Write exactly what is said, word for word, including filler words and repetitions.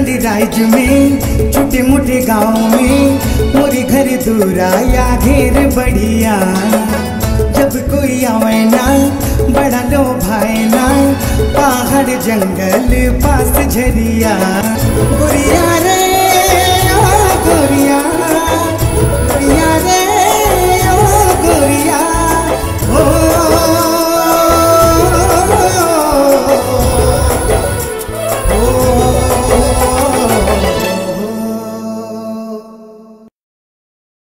Rise में छोटे मोटे गाँव में मोरी घर दूरा या घेर बढ़िया। जब कोई आवे ना बड़ा लो भाई ना पहाड़ जंगल पास झरिया। गुड़िया रे